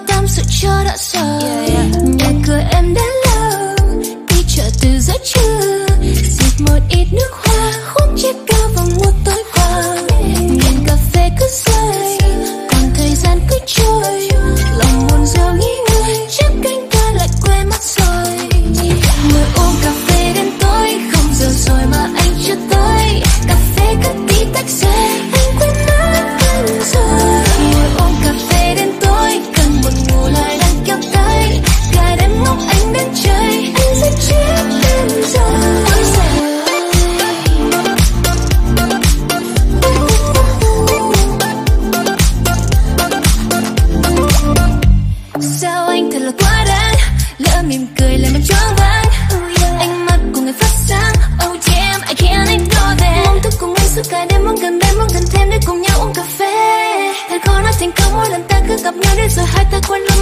tâm sự cho đã sợ. Nhà cửa em đã lâu, đi chợ từ giữa trưa, xịt một ít nước hoa, hút chiếc cao vào một tối qua. Nghiện cà phê cứ rơi, còn thời gian cứ trôi, lòng buồn rầu nghĩ ngợi, chắc cánh ca lại quên mất rồi. Ngồi uống cà phê đến tối, không giờ rồi mà anh chưa tới. Cà phê cứ tí tách rơi, anh quên mất anh rồi. Ngồi uống cà phê đến tối, cần một ngủ lại đang kéo tới. Cả đêm ngóng anh đến trời, anh sẽ chết em rồi. Sao anh thật là quá đáng, lỡ mỉm cười làm em choáng váng. Ánh mắt của người phát sáng, oh damn, I can't ignore that. Mong thức cùng anh suốt cả đêm, mong gần bên, mong gần thêm để cùng nhau uống cà phê. Thật khó nói thành câu mỗi lần ta cứ gặp nhau đến rồi hai ta quên.